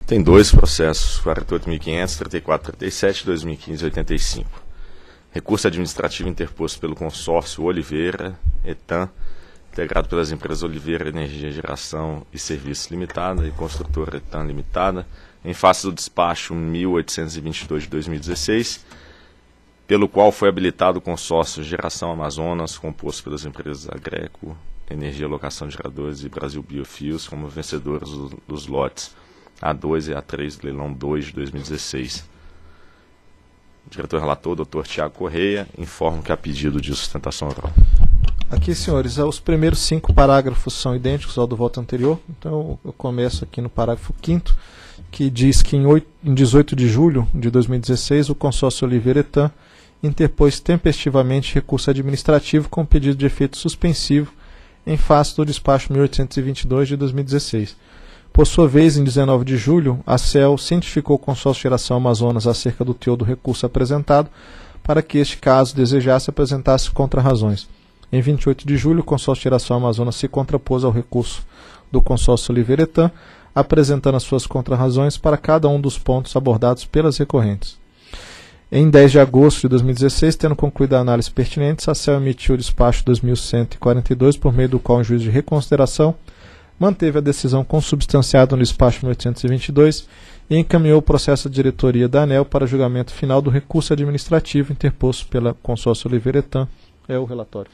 Tem dois processos, 48.500, 34, 37, 2015 e 85. Recurso administrativo interposto pelo consórcio Oliveira, Etan, integrado pelas empresas Oliveira Energia Geração e Serviços Limitada e Construtora Etan Limitada, em face do despacho 1822 de 2016, pelo qual foi habilitado o consórcio Geração Amazonas, composto pelas empresas Agreco, Energia Locação de Geradores e Brasil Biofios, como vencedores dos lotes A2 e A3 do leilão 2 de 2016. O diretor-relator, Dr. Tiago Correia, informa que há pedido de sustentação oral. Aqui, senhores, os primeiros 5 parágrafos são idênticos ao do voto anterior, então eu começo aqui no parágrafo 5º, que diz que em 18 de julho de 2016 o consórcio Oliveira Etan interpôs tempestivamente recurso administrativo com pedido de efeito suspensivo em face do despacho 1822 de 2016. Por sua vez, em 19 de julho, a CEL cientificou o consórcio Geração Amazonas acerca do teor do recurso apresentado para que este caso desejasse apresentasse contrarrazões. Em 28 de julho, o consórcio Geração Amazonas se contrapôs ao recurso do consórcio Oliveira Etan, apresentando as suas contrarrazões para cada um dos pontos abordados pelas recorrentes. Em 10 de agosto de 2016, tendo concluído a análise pertinente, a CEL emitiu o despacho 2142, por meio do qual, em juízo de reconsideração, manteve a decisão consubstanciada no despacho 1822 e encaminhou o processo de diretoria da ANEEL para julgamento final do recurso administrativo interposto pela consórcio Oliveira Etan. É o relatório.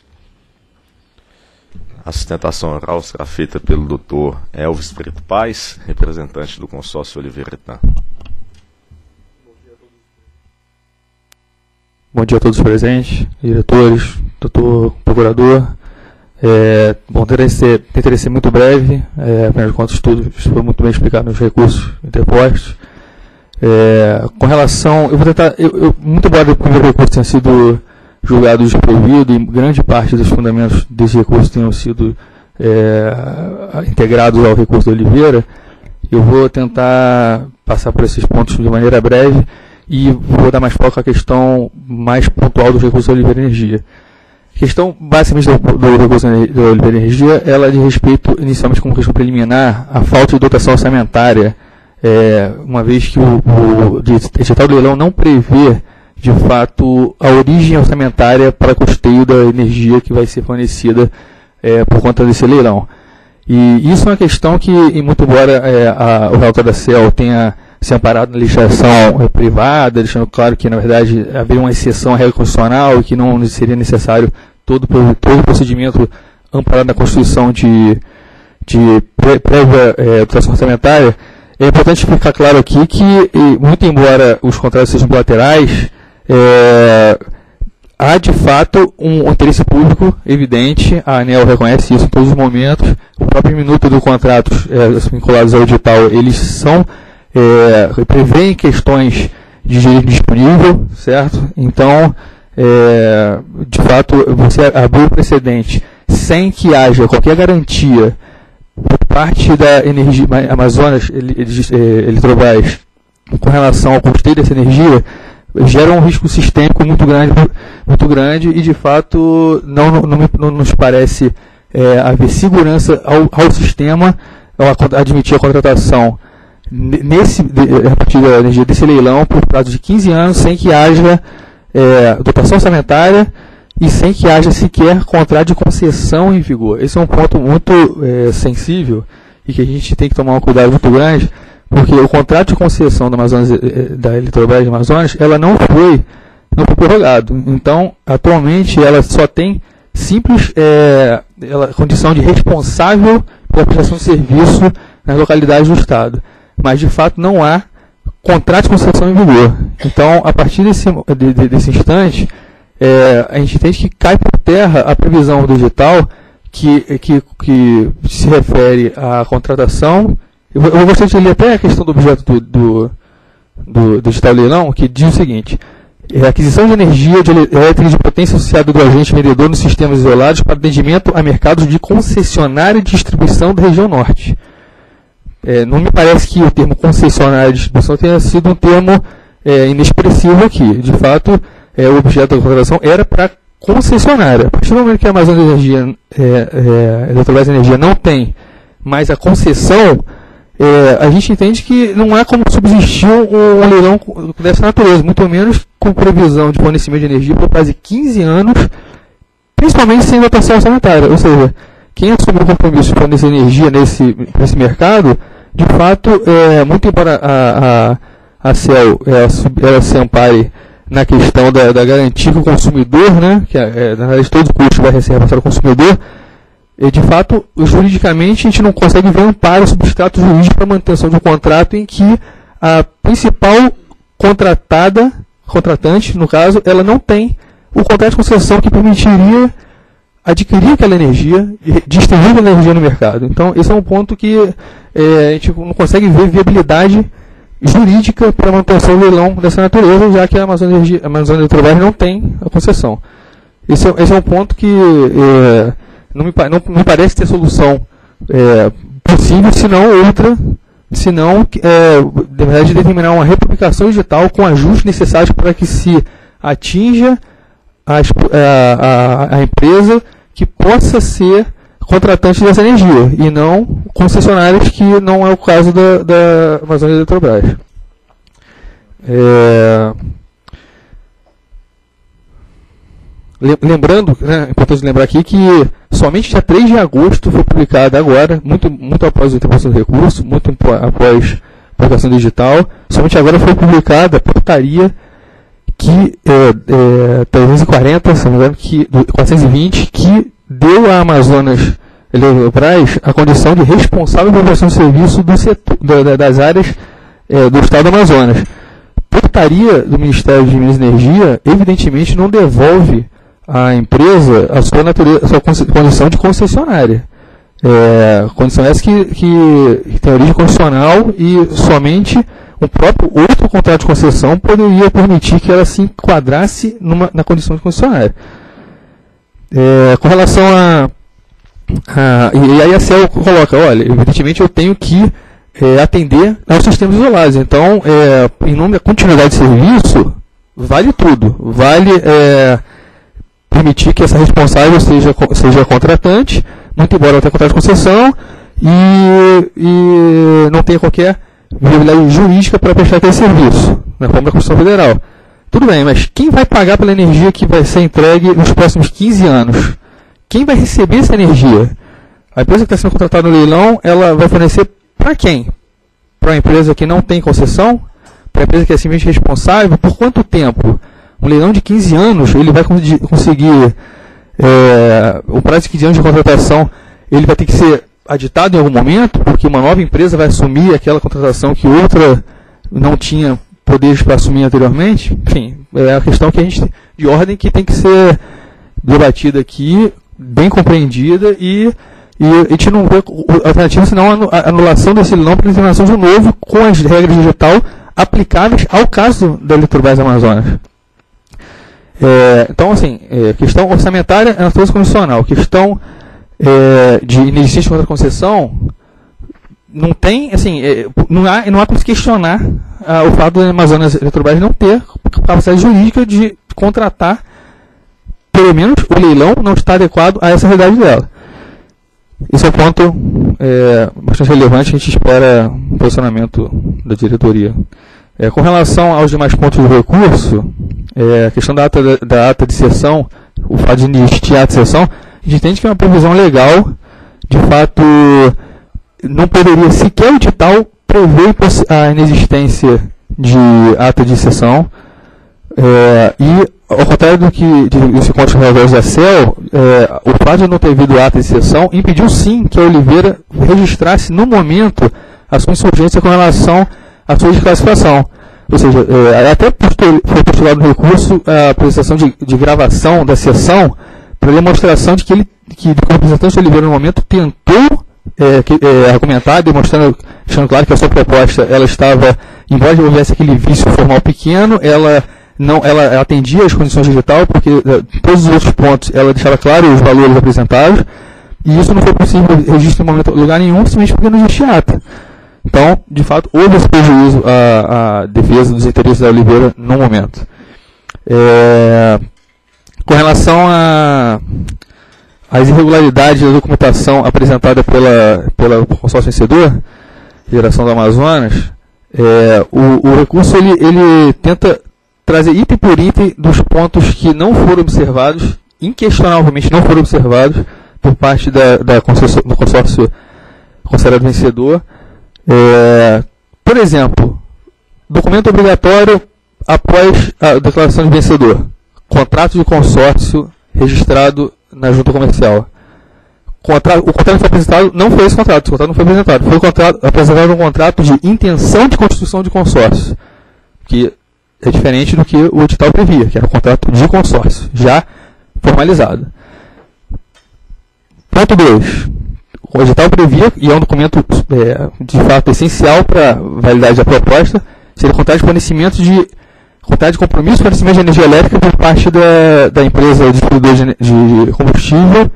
A sustentação oral será feita pelo Dr. Elvis Preto Paz, representante do consórcio Oliveira Etan. Bom dia a todos os presentes, diretores, doutor procurador. Bom, tentarei ser muito breve, afinal de contas, tudo foi muito bem explicado nos recursos interpostos. Com relação, eu vou tentar, muito embora o primeiro recurso tenha sido julgado desprovido e grande parte dos fundamentos desse recurso tenham sido integrados ao recurso da Oliveira, eu vou tentar passar por esses pontos de maneira breve e vou dar mais foco à questão mais pontual do recurso da Oliveira Energia. A questão, basicamente, do recurso da Oliveira Energia, ela diz respeito, inicialmente, como questão preliminar, à falta de dotação orçamentária, uma vez que o edital do leilão não prevê, de fato, a origem orçamentária para custeio da energia que vai ser fornecida por conta desse leilão. E isso é uma questão que, muito embora o relator da CEL tenha se amparado na legislação privada, deixando claro que, na verdade, haveria uma exceção à regra constitucional e que não seria necessário todo o procedimento amparado na Constituição de prévia dotação orçamentária, é importante ficar claro aqui que, muito embora os contratos sejam bilaterais, há, de fato, um interesse público evidente, a ANEEL reconhece isso em todos os momentos, o próprio minuto do contrato vinculados ao edital, eles são prevêem questões de direito disponível, certo? Então, de fato, você abriu o precedente sem que haja qualquer garantia por parte da energia Amazonas Eletrobras com relação ao custeio dessa energia, gera um risco sistêmico muito grande e, de fato, não nos parece haver segurança ao sistema ao admitir a contratação a partir da energia desse leilão por prazo de 15 anos, sem que haja dotação orçamentária e sem que haja sequer contrato de concessão em vigor. Esse é um ponto muito sensível e que a gente tem que tomar um cuidado muito grande, porque o contrato de concessão da Eletrobras de Amazonas, ela não foi prorrogado. Então, atualmente, ela só tem simples condição de responsável pela prestação de serviço nas localidades do Estado. Mas, de fato, não há contrato de concessão em vigor. Então, a partir desse instante, a gente entende que cai por terra a previsão do edital que se refere à contratação. Eu gostaria de ler até a questão do objeto do edital leilão, que diz o seguinte: aquisição de energia elétrica de potência associada do agente vendedor nos sistemas isolados para atendimento a mercados de concessionária e distribuição da região norte. Não me parece que o termo concessionária e distribuição tenha sido um termo inexpressivo aqui. De fato, o objeto da contratação era para concessionária. A partir do momento que a Amazonas Energia, Eletrobras Energia não tem mais a concessão, a gente entende que não é como subsistir um leilão dessa natureza, muito menos com previsão de fornecimento de energia por quase 15 anos, principalmente sem dotação orçamentária. Ou seja, quem assumiu o compromisso de fornecer energia nesse mercado, de fato, muito embora a CEL ela se ampare na questão da garantia que o consumidor, né, que na verdade todo custo vai ser repassado ao consumidor, de fato, juridicamente, a gente não consegue ver amparo substrato jurídico para manutenção de um contrato em que a principal contratante, no caso, ela não tem o contrato de concessão que permitiria adquirir aquela energia e distribuir aquela energia no mercado. Então, esse é um ponto que a gente não consegue ver viabilidade jurídica para a manutenção do leilão dessa natureza, já que a Amazônia Eletrobras não tem a concessão. Esse é um ponto que não me parece ter solução possível, senão, na verdade, determinar uma republicação digital com ajustes necessários para que se atinja a empresa que possa ser contratante dessa energia, e não concessionários, que não é o caso da Amazônia Eletrobras. Lembrando, é importante lembrar aqui que somente dia 3 de agosto foi publicada agora, muito após a interposição do recurso, muito após a publicação digital, somente agora foi publicada a portaria 340, se não me engano, 420, que deu à Amazonas Eletrobras a condição de responsável pela prestação de serviço das áreas do Estado do Amazonas. Portaria do Ministério de Minas e Energia, evidentemente, não devolve à empresa a sua condição de concessionária. Condição essa que tem origem constitucional, e somente o próprio outro contrato de concessão poderia permitir que ela se enquadrasse na condição de concessionária. Com relação e aí a CEL coloca, olha, evidentemente eu tenho que atender aos sistemas isolados. Então, em nome da continuidade de serviço, vale tudo. Vale permitir que essa responsável seja contratante, muito embora ela tenha contrato de concessão, e não tenha qualquer viabilidade jurídica para prestar aquele serviço, na forma da Constituição Federal. Tudo bem, mas quem vai pagar pela energia que vai ser entregue nos próximos 15 anos? Quem vai receber essa energia? A empresa que está sendo contratada no leilão, ela vai fornecer para quem? Para uma empresa que não tem concessão? Para a empresa que é simplesmente responsável? Por quanto tempo? Um leilão de 15 anos, ele vai conseguir, o prazo de 15 anos de contratação, ele vai ter que ser aditado em algum momento, porque uma nova empresa vai assumir aquela contratação que outra não tinha poderes para assumir anteriormente. Enfim, é a questão de ordem que tem que ser debatida aqui, bem compreendida, e a gente não vê alternativa senão a anulação desse leilão para determinação de um novo, com as regras digital aplicáveis ao caso da Eletrobras Amazonas. Então, assim, questão orçamentária é natureza condicional. Questão de inexistência de contrato de concessão, não tem, assim, não há como se questionar o fato da Amazonas Eletrobras não ter capacidade jurídica de contratar, pelo menos o leilão não está adequado a essa realidade dela. Esse é um ponto bastante relevante, a gente espera um posicionamento da diretoria. Com relação aos demais pontos do recurso, a questão da ata de sessão, o fato de existir a ata de sessão, a gente entende que é uma previsão legal. De fato, não poderia sequer o edital prever a inexistência de ata de sessão, e ao contrário do que se conta nos da CEL, o fato de não ter havido ata de sessão impediu sim que a Oliveira registrasse no momento a sua insurgência com relação à sua desclassificação. Ou seja, até foi postulado no recurso a apresentação de gravação da sessão para demonstração de que o representante de Oliveira no momento tentou argumentar, deixando claro que a sua proposta, ela estava, embora houvesse aquele vício formal pequeno, ela atendia as condições digital, porque todos os outros pontos ela deixava claro os valores apresentados, e isso não foi possível registro em momento, lugar nenhum, simplesmente porque não existia ata. Então, de fato, houve esse prejuízo à defesa dos interesses da Oliveira no momento. Com relação às irregularidades da documentação apresentada pela consórcio vencedor, Geração do Amazonas, o recurso ele tenta trazer item por item dos pontos que não foram observados, inquestionavelmente não foram observados por parte do consórcio considerado vencedor. Por exemplo, documento obrigatório após a declaração de vencedor. Contrato de consórcio registrado na junta comercial. O contrato que foi apresentado não foi esse contrato. Esse contrato não foi apresentado. Foi apresentado um contrato de intenção de constituição de consórcio, que é diferente do que o edital previa, que era um contrato de consórcio, já formalizado. Ponto 2. O edital previa, e é um documento de fato essencial para a validade da proposta, seria contrato de fornecimento contrato de compromisso de fornecimento de energia elétrica por parte da empresa distribuidora de combustível,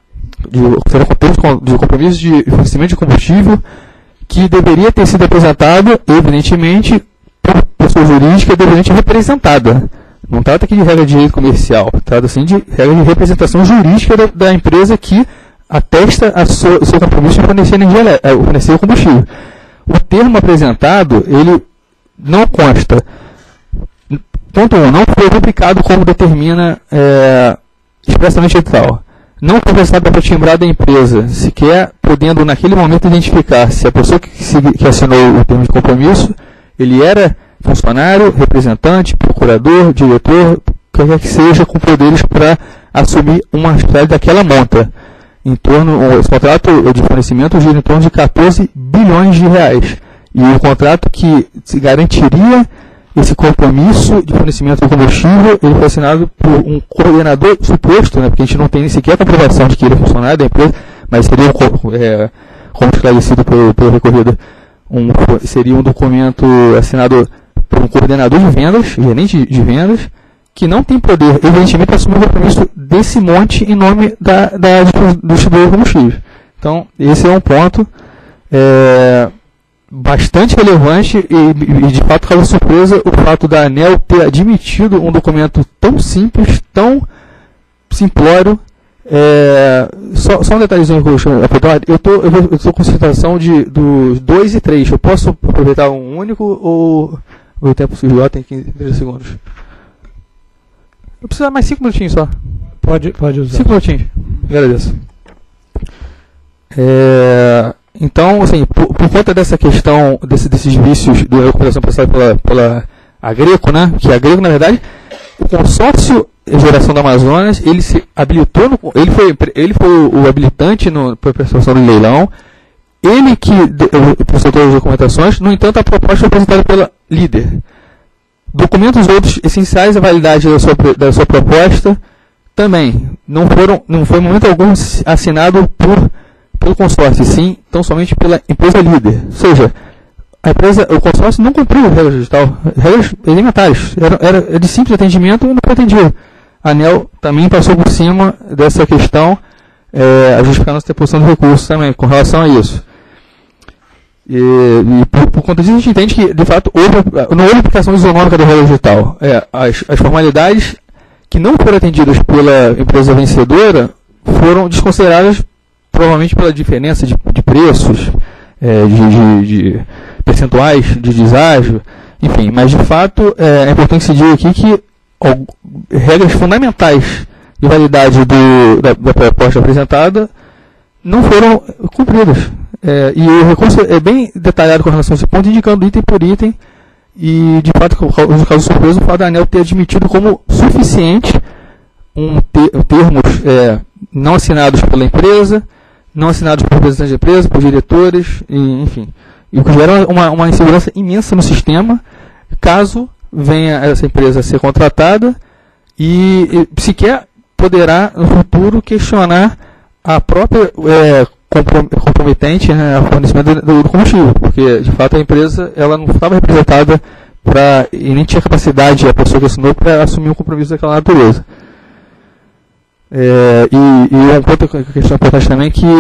de compromisso de fornecimento de combustível, que deveria ter sido apresentado, evidentemente, por pessoa jurídica devidamente representada. Não trata aqui de regra de direito comercial, trata assim de regra de representação jurídica da empresa que atesta o seu compromisso de fornecer o combustível. O termo apresentado, ele não consta. Ponto 1. Não foi publicado como determina expressamente o edital. Não foi apresentado para timbrado da empresa, sequer podendo naquele momento identificar se a pessoa que assinou o termo de compromisso, ele era funcionário, representante, procurador, diretor, qualquer que seja, com poderes para assumir uma atividade daquela monta. Esse contrato de fornecimento gira em torno de 14 bilhões de reais. E o contrato que se garantiria esse compromisso de fornecimento de combustível, ele foi assinado por um coordenador suposto, né, porque a gente não tem nem sequer a comprovação de que ele é funcionário da empresa, mas seria, como esclarecido pelo recorrido, seria um documento assinado por um coordenador de vendas, gerente de vendas, que não tem poder, evidentemente, para assumir o compromisso desse monte em nome do distribuidor de combustível. Então, esse é um ponto bastante relevante e de fato causa surpresa o fato da ANEEL ter admitido um documento tão simples, tão simplório. Só um detalhezinho que eu estou com citação dos 2 e 3. Eu posso aproveitar um único ou o tempo surgiu tem 15 segundos? Eu preciso mais 5 minutinhos só. Pode usar. 5 minutinhos. Agradeço. Então, assim, por conta dessa questão, desses vícios da recuperação prestada pela Agreco, né? Que a Agreco, na verdade, o consórcio Geração do Amazonas, ele se habilitou, ele foi o habilitante para a prestação do leilão, ele que prestou todas as documentações, no entanto, a proposta foi apresentada pela líder. Documentos outros essenciais à validade da sua proposta também não foi em momento algum assinado pelo consórcio, sim, tão somente pela empresa líder. Ou seja, o consórcio não cumpriu as regras digital, regras elementares, era de simples atendimento e não foi atendido. A ANEEL também passou por cima dessa questão, justificando a interposição do recurso também, com relação a isso. E por conta disso, a gente entende que, de fato, não houve aplicação isonômica da regra digital. As formalidades que não foram atendidas pela empresa vencedora foram desconsideradas, provavelmente pela diferença de preços, de percentuais de deságio, enfim. Mas, de fato, é importante se dizer aqui que regras fundamentais de validade da proposta apresentada não foram cumpridas. E o recurso é bem detalhado com relação a esse ponto, indicando item por item, e de fato, no caso surpresa, o fato da ANEEL ter admitido como suficiente termos não assinados pela empresa, não assinados por representantes da empresa, por diretores, enfim. E o que gera uma insegurança imensa no sistema, caso venha essa empresa a ser contratada e sequer poderá, no futuro, questionar a própria comprometente, né, o fornecimento do combustível, porque de fato a empresa ela não estava representada e nem tinha capacidade, a pessoa que assinou, para assumir um compromisso daquela natureza. E um ponto questão importante também é que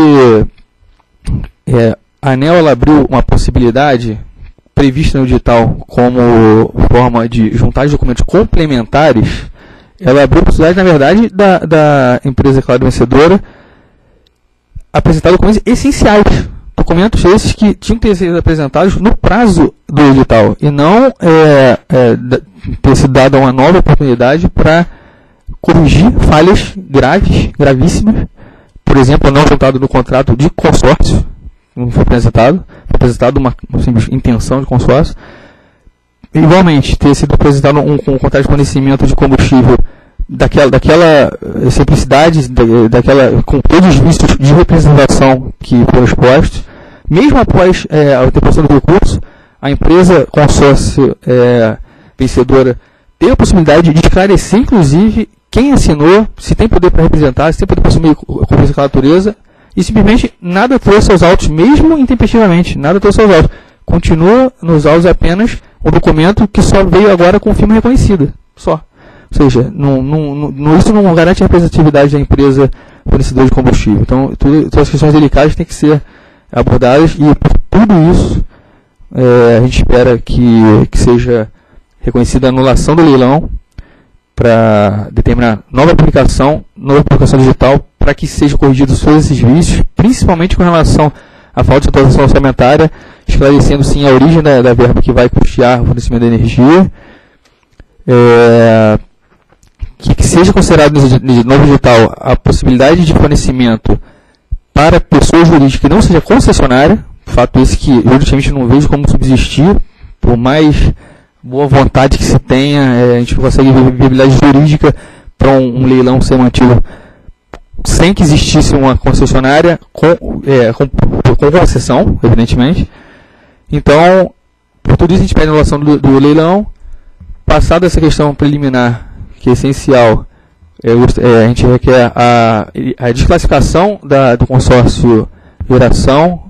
a ANEEL ela abriu uma possibilidade prevista no edital como forma de juntar os documentos complementares. Ela abriu a possibilidade, na verdade, da empresa declarada vencedora apresentar documentos essenciais do documentos esses que tinham que ter sido apresentados no prazo do edital e não ter sido dada uma nova oportunidade para corrigir falhas gravíssimas. Por exemplo, não resultado no contrato de consórcio, não foi apresentado uma simples intenção de consórcio. Igualmente, ter sido apresentado um contrato de fornecimento de combustível daquela simplicidade, com todos os vícios de representação que foram expostos. Mesmo após a interposição do recurso, a empresa consórcio vencedora teve a possibilidade de esclarecer, inclusive, quem assinou, se tem poder para representar, se tem poder para assumir compromisso com a natureza, e simplesmente nada trouxe aos autos, mesmo intempestivamente, nada trouxe aos autos. Continua nos autos apenas um documento que só veio agora com firma reconhecida, só. Ou seja, isso não garante a representatividade da empresa fornecedora de combustível. Então, todas as questões delicadas têm que ser abordadas e, por tudo isso, a gente espera que seja reconhecida a anulação do leilão para determinar nova aplicação digital para que sejam corrigidos todos esses vícios, principalmente com relação à falta de atualização orçamentária, esclarecendo sim a origem da verba que vai custear o fornecimento de energia, que seja considerado no novo digital a possibilidade de fornecimento para pessoa jurídica que não seja concessionária, fato esse que juridicamente não vejo como subsistir, por mais boa vontade que se tenha, a gente não consegue ver viabilidade jurídica para um leilão ser mantido sem que existisse uma concessionária com concessão, evidentemente. Então, por tudo isso a gente pede a anulação do leilão. Passada essa questão preliminar, que é essencial, a gente requer a desclassificação do consórcio Geração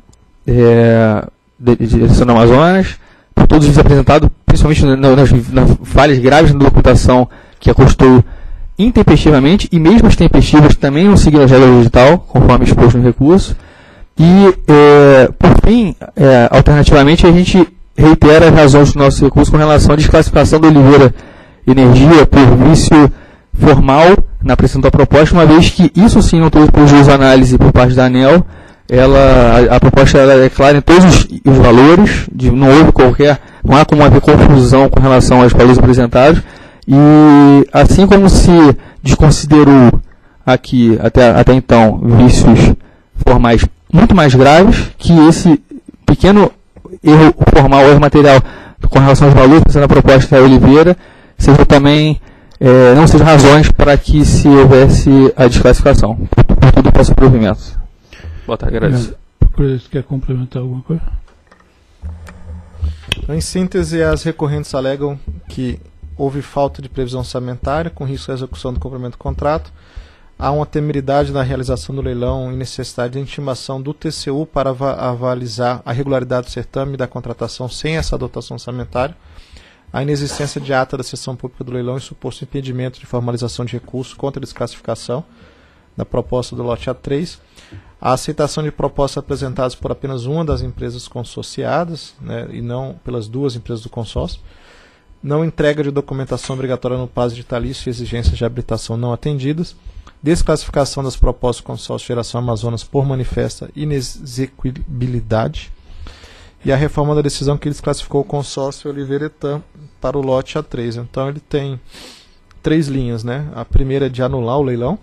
do Amazonas, por todos os apresentados, principalmente nas falhas graves na documentação que acostou intempestivamente, e mesmo as tempestivas também não seguiram a regra digital, conforme exposto no recurso. E, por fim, alternativamente, a gente reitera as razões do nosso recurso com relação à desclassificação da Oliveira Energia por vício formal na apresentação da proposta, uma vez que isso sim não teve prejuízo de análise por parte da ANEEL. A proposta é clara em todos os valores, não há como haver confusão com relação aos valores apresentados, e assim como se desconsiderou aqui, até então, vícios formais muito mais graves, que esse pequeno erro formal, erro material com relação aos valores presentes na proposta da Oliveira, seja também, não sejam razões para que se houvesse a desclassificação. Por tudo, peço provimento. Boa tarde, agradeço. Você quer complementar alguma coisa? Em síntese, as recorrentes alegam que houve falta de previsão orçamentária, com risco de execução do cumprimento do contrato. Há uma temeridade na realização do leilão e necessidade de intimação do TCU para avalizar a regularidade do certame e da contratação sem essa dotação orçamentária. A inexistência de ata da sessão pública do leilão e suposto impedimento de formalização de recurso contra a desclassificação da proposta do lote A3. A aceitação de propostas apresentadas por apenas uma das empresas consorciadas, e não pelas duas empresas do consórcio. Não entrega de documentação obrigatória no prazo vitalício e exigências de habilitação não atendidas. Desclassificação das propostas do consórcio Geração Amazonas por manifesta inexequibilidade. E a reforma da decisão que desclassificou o consórcio Oliveira Etan para o lote A3. Então ele tem 3 linhas, A primeira é de anular o leilão.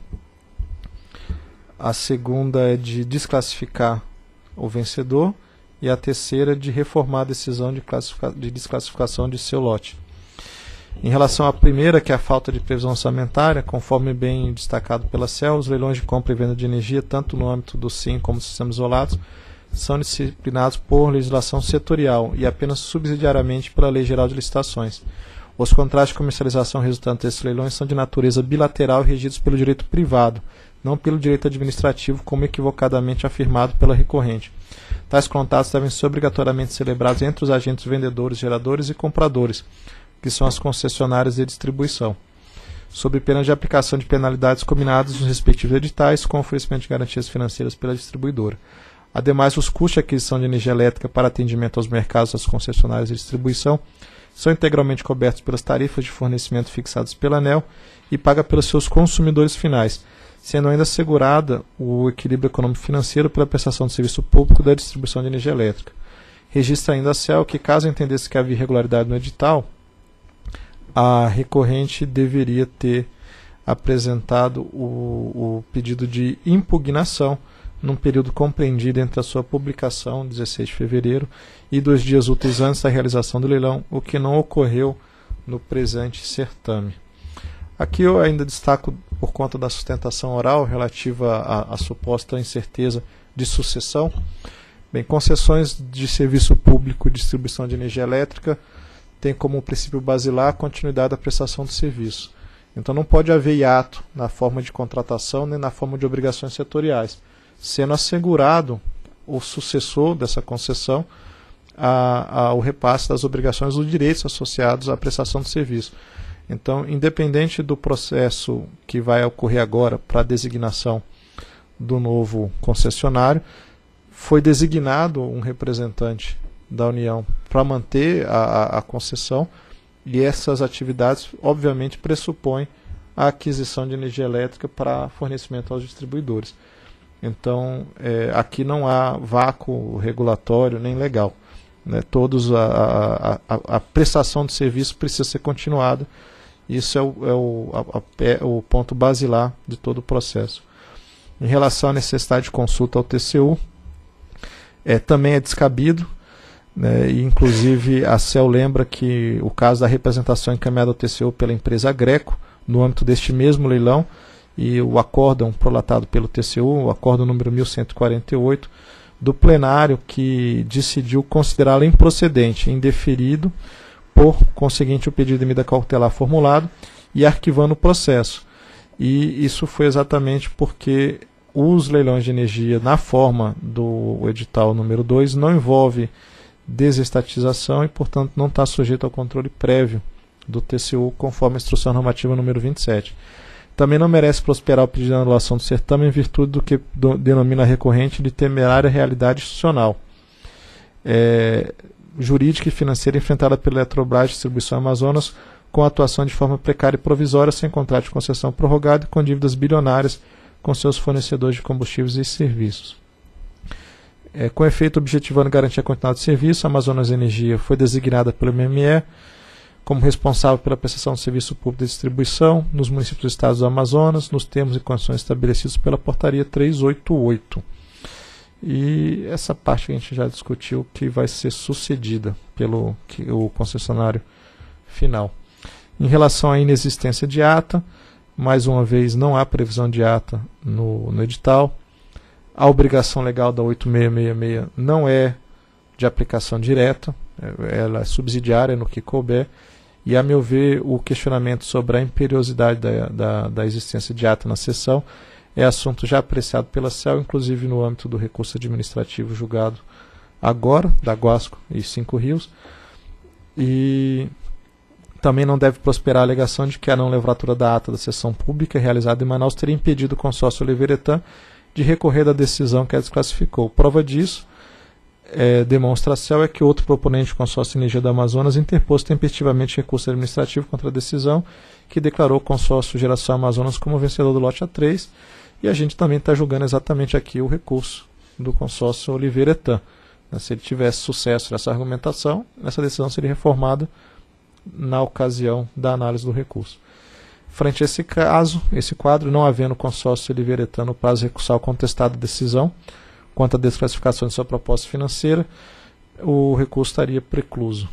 A segunda é de desclassificar o vencedor. E a terceira de reformar a decisão de desclassificação de seu lote. Em relação à primeira, que é a falta de previsão orçamentária, conforme bem destacado pela CEL, os leilões de compra e venda de energia, tanto no âmbito do SIM como dos sistemas isolados, são disciplinados por legislação setorial e apenas subsidiariamente pela Lei Geral de Licitações. Os contratos de comercialização resultantes desses leilões são de natureza bilateral e regidos pelo direito privado, não pelo direito administrativo, como equivocadamente afirmado pela recorrente. Tais contratos devem ser obrigatoriamente celebrados entre os agentes vendedores, geradores e compradores, que são as concessionárias de distribuição, sob pena de aplicação de penalidades combinadas nos respectivos editais, com oferecimento de garantias financeiras pela distribuidora. Ademais, os custos de aquisição de energia elétrica para atendimento aos mercados das concessionárias de distribuição são integralmente cobertos pelas tarifas de fornecimento fixadas pela ANEEL e paga pelos seus consumidores finais, sendo ainda assegurada o equilíbrio econômico-financeiro pela prestação de serviço público da distribuição de energia elétrica. Registra ainda a CEL que, caso entendesse que havia irregularidade no edital, a recorrente deveria ter apresentado o pedido de impugnação num período compreendido entre a sua publicação, 16 de fevereiro, e 2 dias úteis antes da realização do leilão, o que não ocorreu no presente certame. Aqui eu ainda destaco, por conta da sustentação oral relativa à suposta incerteza de sucessão, bem, concessões de serviço público de distribuição de energia elétrica têm como princípio basilar a continuidade da prestação do serviço. Então não pode haver hiato na forma de contratação nem na forma de obrigações setoriais, sendo assegurado o sucessor dessa concessão ao repasse das obrigações dos direitos associados à prestação do serviço. Então, independente do processo que vai ocorrer agora para a designação do novo concessionário, foi designado um representante da União para manter a concessão, e essas atividades, obviamente, pressupõem a aquisição de energia elétrica para fornecimento aos distribuidores. Então, aqui não há vácuo regulatório nem legal. Né? A prestação de serviço precisa ser continuada. Isso é o ponto basilar de todo o processo. Em relação à necessidade de consulta ao TCU, também é descabido, né? E, inclusive, a CEL lembra que o caso da representação encaminhada ao TCU pela empresa Greco, no âmbito deste mesmo leilão, e o acórdão prolatado pelo TCU, o acórdão número 1148, do plenário, que decidiu considerá-lo improcedente, indeferido, por conseguinte o pedido de medida cautelar formulado e arquivando o processo. E isso foi exatamente porque os leilões de energia, na forma do edital número 2, não envolve desestatização e, portanto, não está sujeito ao controle prévio do TCU, conforme a instrução normativa número 27. Também não merece prosperar o pedido de anulação do certame em virtude do que denomina a recorrente de temerária realidade institucional, jurídica e financeira enfrentada pela Eletrobras Distribuição Amazonas, com atuação de forma precária e provisória, sem contrato de concessão prorrogado e com dívidas bilionárias com seus fornecedores de combustíveis e serviços. Com efeito objetivando garantir a continuidade de serviço, a Amazonas Energia foi designada pelo MME como responsável pela prestação de serviço público de distribuição nos municípios do estado do Amazonas, nos termos e condições estabelecidos pela Portaria 388. E essa parte que a gente já discutiu, que vai ser sucedida pelo o concessionário final. Em relação à inexistência de ata, mais uma vez não há previsão de ata no edital. A obrigação legal da 8666 não é de aplicação direta, ela é subsidiária no que couber. E, a meu ver, o questionamento sobre a imperiosidade da existência de ata na sessão é assunto já apreciado pela CEL, inclusive no âmbito do recurso administrativo julgado agora, da Guasco e 5 Rios. E também não deve prosperar a alegação de que a não lavratura da ata da sessão pública realizada em Manaus teria impedido o consórcio Oliveira-Etan de recorrer da decisão que a desclassificou. Prova disso, demonstra a CEL, que outro proponente do consórcio Energia do Amazonas interpôs tempestivamente recurso administrativo contra a decisão, que declarou o consórcio Geração Amazonas como vencedor do lote A3, e a gente também está julgando exatamente aqui o recurso do consórcio Oliveira-Etan. Se ele tivesse sucesso nessa argumentação, essa decisão seria reformada na ocasião da análise do recurso. Frente a esse caso, esse quadro, não havendo consórcio Oliveira-Etan no prazo recursal contestado a decisão quanto à desclassificação de sua proposta financeira, o recurso estaria precluso.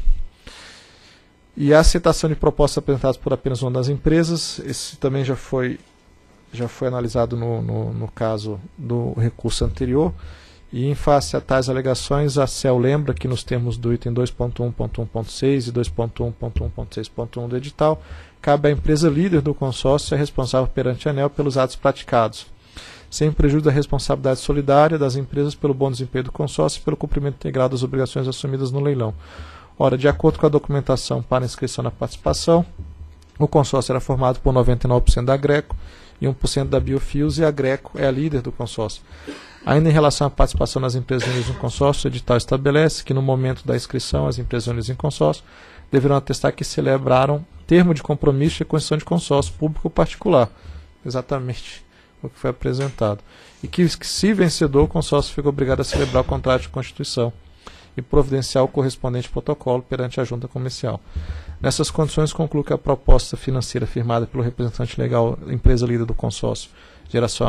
E a aceitação de propostas apresentadas por apenas uma das empresas, esse também já foi analisado no caso do recurso anterior, e em face a tais alegações, a CEL lembra que nos termos do item 2.1.1.6 e 2.1.1.6.1 do edital, cabe à empresa líder do consórcio ser responsável perante a ANEEL pelos atos praticados, sem prejuízo da responsabilidade solidária das empresas pelo bom desempenho do consórcio e pelo cumprimento integral das obrigações assumidas no leilão. Ora, de acordo com a documentação para inscrição na participação, o consórcio era formado por 99% da Greco e 1% da Biofuels, e a Greco é a líder do consórcio. Ainda em relação à participação das empresas unidas no consórcio, o edital estabelece que no momento da inscrição as empresas unidas em consórcio deverão atestar que celebraram termo de compromisso e constituição de consórcio público ou particular. Exatamente o que foi apresentado. E que se vencedor, o consórcio fica obrigado a celebrar o contrato de constituição e providenciar o correspondente protocolo perante a junta comercial. Nessas condições, concluo que a proposta financeira firmada pelo representante legal, empresa líder do consórcio Geração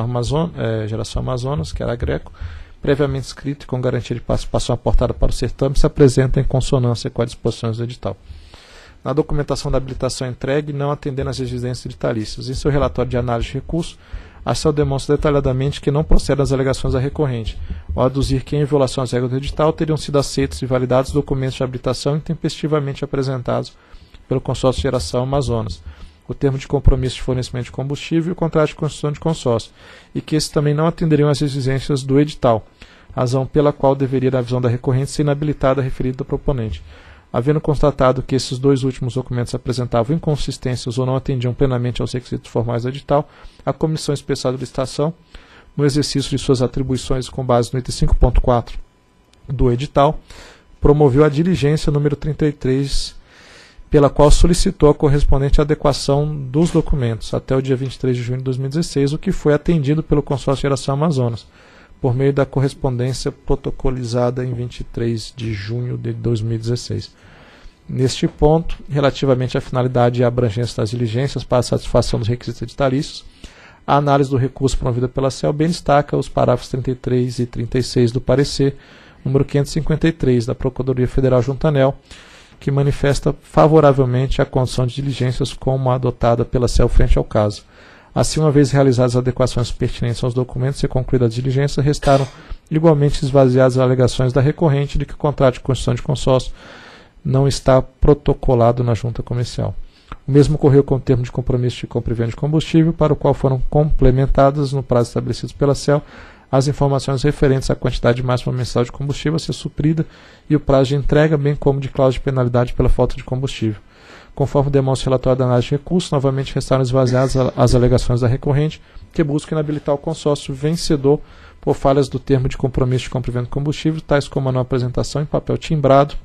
Amazonas, que era a Greco, previamente escrito e com garantia de participação aportada para o certame, se apresenta em consonância com as disposições do edital. Na documentação da habilitação entregue, não atendendo às exigências editalícias. Em seu relatório de análise de recurso, a CEL demonstra detalhadamente que não procede às alegações da recorrente, ao aduzir que, em violação às regras do edital, teriam sido aceitos e validados documentos de habilitação intempestivamente apresentados pelo consórcio Geração Amazonas, o termo de compromisso de fornecimento de combustível e o contrato de constituição de consórcio, e que esses também não atenderiam às exigências do edital, razão pela qual deveria, na visão da recorrente, ser inabilitada a referida do proponente. Havendo constatado que esses dois últimos documentos apresentavam inconsistências ou não atendiam plenamente aos requisitos formais do edital, a Comissão Especial de Licitação, no exercício de suas atribuições com base no item 5.4 do edital, promoveu a diligência número 33, pela qual solicitou a correspondente adequação dos documentos até o dia 23 de junho de 2016, o que foi atendido pelo consórcio Geração Amazonas, por meio da correspondência protocolizada em 23 de junho de 2016. Neste ponto, relativamente à finalidade e à abrangência das diligências para a satisfação dos requisitos editalícios, a análise do recurso promovida pela CEL bem destaca os parágrafos 33 e 36 do parecer número 553 da Procuradoria Federal junto à ANEEL, que manifesta favoravelmente a condição de diligências como a adotada pela CEL frente ao caso. Assim, uma vez realizadas as adequações pertinentes aos documentos e concluída a diligência, restaram igualmente esvaziadas as alegações da recorrente de que o contrato de constituição de consórcio não está protocolado na junta comercial. O mesmo ocorreu com o termo de compromisso de compra e venda de combustível, para o qual foram complementadas, no prazo estabelecido pela CEL, as informações referentes à quantidade máxima mensal de combustível a ser suprida e o prazo de entrega, bem como de cláusula de penalidade pela falta de combustível. Conforme demonstra o relatório da análise de recursos, novamente restaram esvaziadas as alegações da recorrente, que busca inabilitar o consórcio vencedor por falhas do termo de compromisso de compra e venda de combustível, tais como a não apresentação em papel timbrado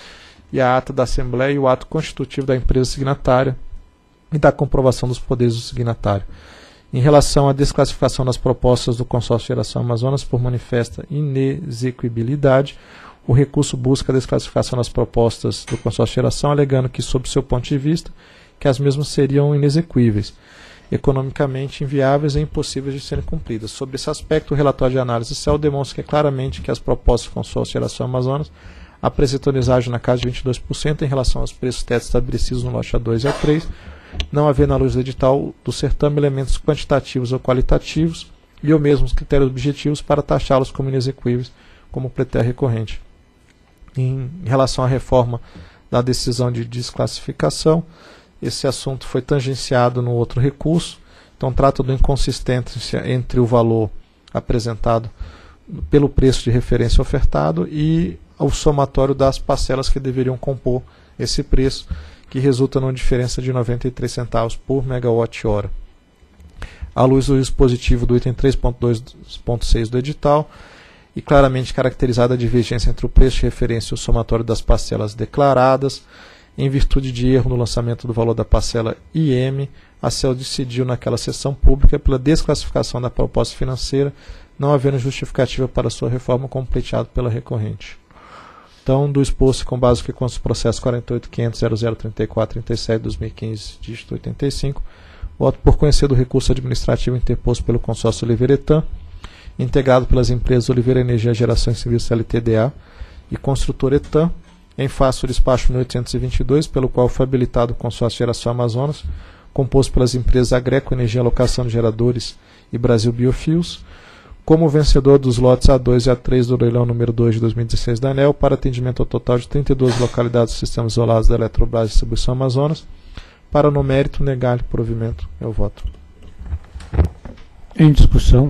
e a ata da Assembleia e o ato constitutivo da empresa signatária e da comprovação dos poderes do signatário. Em relação à desclassificação das propostas do consórcio Geração Amazonas por manifesta inexequibilidade, o recurso busca a desclassificação das propostas do consórcio Geração, alegando que, sob seu ponto de vista, que as mesmas seriam inexequíveis, economicamente inviáveis e impossíveis de serem cumpridas. Sobre esse aspecto, o relatório de análise CEL demonstra claramente que as propostas do consórcio Geração Amazonas apresentam deságio na casa de 22% em relação aos preços tetos estabelecidos no lote A2 e A3, não havendo à luz do edital do certame elementos quantitativos ou qualitativos e ou mesmo os critérios objetivos para taxá-los como inexequíveis, como pretende a recorrente. Em relação à reforma da decisão de desclassificação, esse assunto foi tangenciado no outro recurso, então trata da inconsistência entre o valor apresentado pelo preço de referência ofertado e o somatório das parcelas que deveriam compor esse preço, que resulta numa diferença de 93 centavos por megawatt-hora. À luz do dispositivo do item 3.2.6 do edital, e claramente caracterizada a divergência entre o preço de referência e o somatório das parcelas declaradas, em virtude de erro no lançamento do valor da parcela IM, a CEL decidiu naquela sessão pública pela desclassificação da proposta financeira, não havendo justificativa para sua reforma como pleiteado pela recorrente. Então, do exposto com base que consta o processo 48.500.0034.37/2015, dígito 85, voto por conhecer do recurso administrativo interposto pelo consórcio Oliveira Etan, integrado pelas empresas Oliveira Energia Geração e Serviços LTDA e Construtora Etan, em face do despacho 1822, pelo qual foi habilitado o consórcio Geração Amazonas, composto pelas empresas Agreco Energia Alocação de Geradores e Brasil Biofuels, como vencedor dos lotes A2 e A3 do leilão número 2 de 2016 da ANEEL, para atendimento ao total de 32 localidades dos sistemas isolados da Eletrobras Distribuição Amazonas, para no mérito negar-lhe provimento. Eu voto. Em discussão.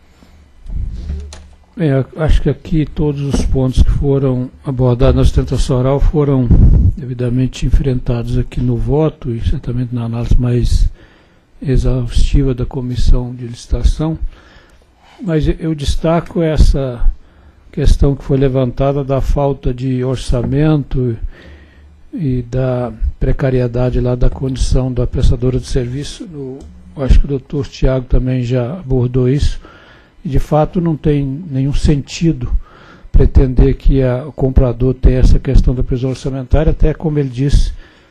Acho que aqui todos os pontos que foram abordados na sustentação oral foram devidamente enfrentados aqui no voto e certamente na análise mais exaustiva da comissão de licitação. Mas eu destaco essa questão que foi levantada da falta de orçamento e da precariedade lá da condição da prestadora de serviço acho que o doutor Tiago também já abordou isso, e de fato não tem nenhum sentido pretender que o comprador tenha essa questão da previsão orçamentária, até como ele disse,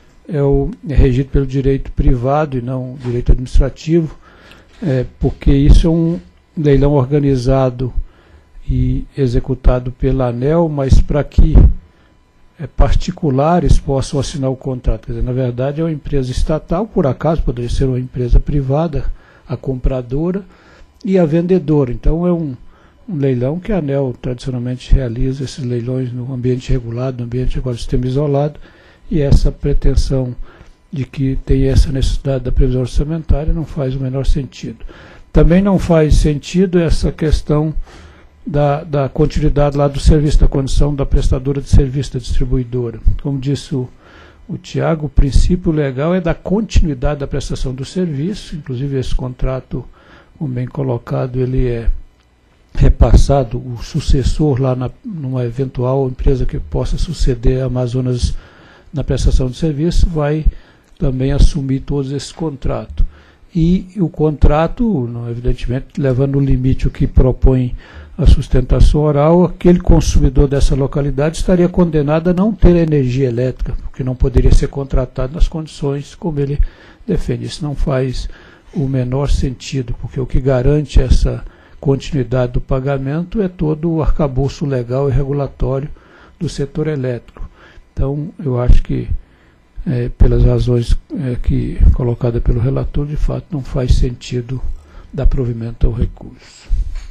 é regido pelo direito privado e não direito administrativo, porque isso é um leilão organizado e executado pela ANEEL, mas para que particulares possam assinar o contrato. Quer dizer, na verdade é uma empresa estatal, por acaso poderia ser uma empresa privada, a compradora e a vendedora. Então é um leilão que a ANEEL tradicionalmente realiza, esses leilões no ambiente regulado, no ambiente agora sistema isolado, e essa pretensão de que tem essa necessidade da previsão orçamentária não faz o menor sentido. Também não faz sentido essa questão da continuidade lá do serviço, da condição da prestadora de serviço, da distribuidora. Como disse o Tiago, o princípio legal é da continuidade da prestação do serviço, inclusive esse contrato, como bem colocado, ele é repassado, o sucessor lá numa eventual empresa que possa suceder a Amazonas na prestação de serviço, vai também assumir todos esses contratos. E o contrato, evidentemente, levando no limite o que propõe a sustentação oral, aquele consumidor dessa localidade estaria condenado a não ter energia elétrica, porque não poderia ser contratado nas condições como ele defende. Isso não faz o menor sentido, porque o que garante essa continuidade do pagamento é todo o arcabouço legal e regulatório do setor elétrico. Então, eu acho que, pelas razões que colocadas pelo relator, de fato não faz sentido dar provimento ao recurso.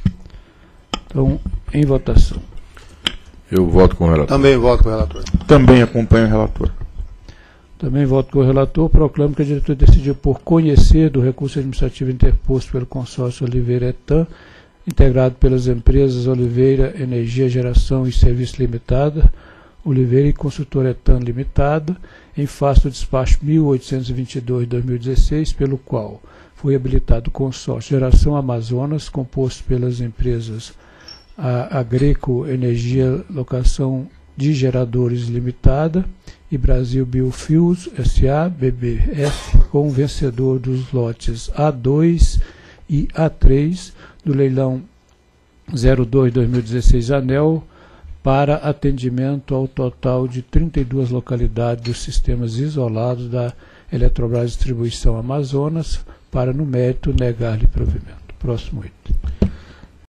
Então, em votação. Eu voto com o relator. Também voto com o relator. Também acompanho o relator. Também voto com o relator. Proclamo que a diretoria decidiu por conhecer do recurso administrativo interposto pelo consórcio Oliveira Etan, integrado pelas empresas Oliveira Energia Geração e Serviço Limitada, Oliveira e Construtora Etan Limitada, em face do despacho 1822/2016, pelo qual foi habilitado o consórcio Geração Amazonas, composto pelas empresas a Greco Energia Locação de Geradores Limitada e Brasil Biofuels S.A. BBF, com o vencedor dos lotes A2 e A3 do leilão 02/2016 ANEEL, para atendimento ao total de 32 localidades dos sistemas isolados da Eletrobras Distribuição Amazonas, para, no mérito, negar-lhe provimento. Próximo item.